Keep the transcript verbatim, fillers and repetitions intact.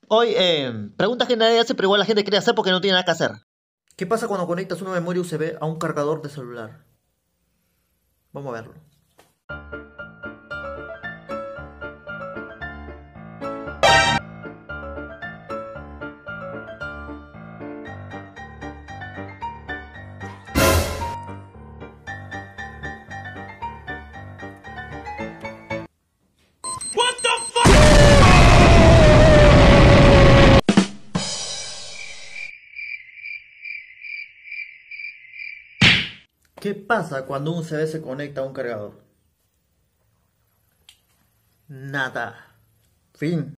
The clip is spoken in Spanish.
Hoy, eh, preguntas que nadie hace, pero igual la gente quiere hacer porque no tiene nada que hacer. ¿Qué pasa cuando conectas una memoria U S B a un cargador de celular? Vamos a verlo. ¿Qué pasa cuando un U S B se conecta a un cargador? Nada. Fin.